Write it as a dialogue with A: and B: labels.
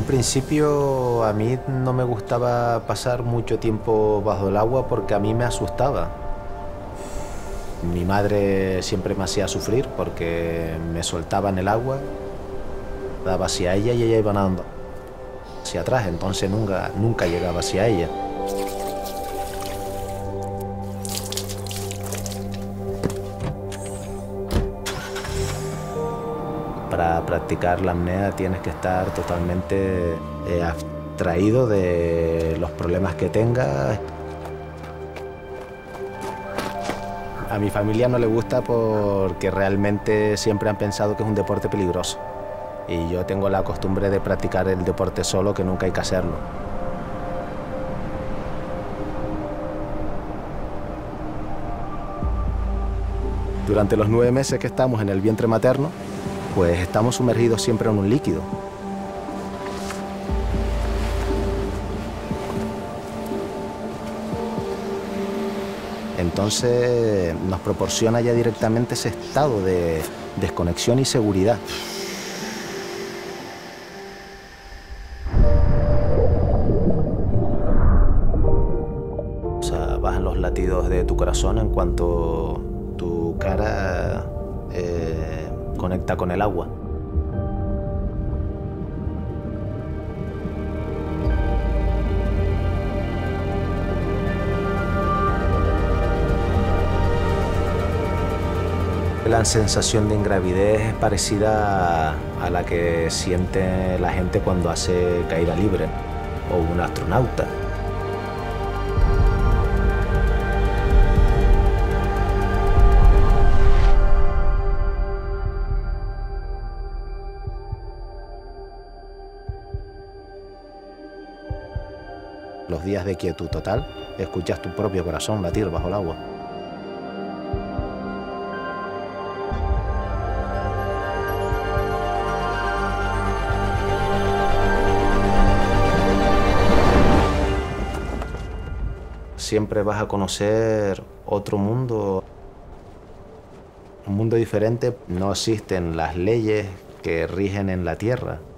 A: principio a mí no me gustaba pasar mucho tiempo bajo el agua porque a mí me asustaba. Mi madre siempre me hacía sufrir porque me soltaba en el agua, daba hacia ella y ella iba nadando hacia atrás, entonces nunca llegaba hacia ella. Para practicar la apnea tienes que estar totalmente abstraído de los problemas que tengas. A mi familia no le gusta porque realmente siempre han pensado que es un deporte peligroso. Y yo tengo la costumbre de practicar el deporte solo, que nunca hay que hacerlo. Durante los 9 meses que estamos en el vientre materno, pues estamos sumergidos siempre en un líquido. Entonces nos proporciona ya directamente ese estado de desconexión y seguridad. O sea, bajan los latidos de tu corazón en cuanto tu cara conecta con el agua. La sensación de ingravidez es parecida a la que siente la gente cuando hace caída libre o un astronauta. Los días de quietud total, escuchas tu propio corazón latir bajo el agua. Siempre vas a conocer otro mundo, un mundo diferente. No existen las leyes que rigen en la Tierra.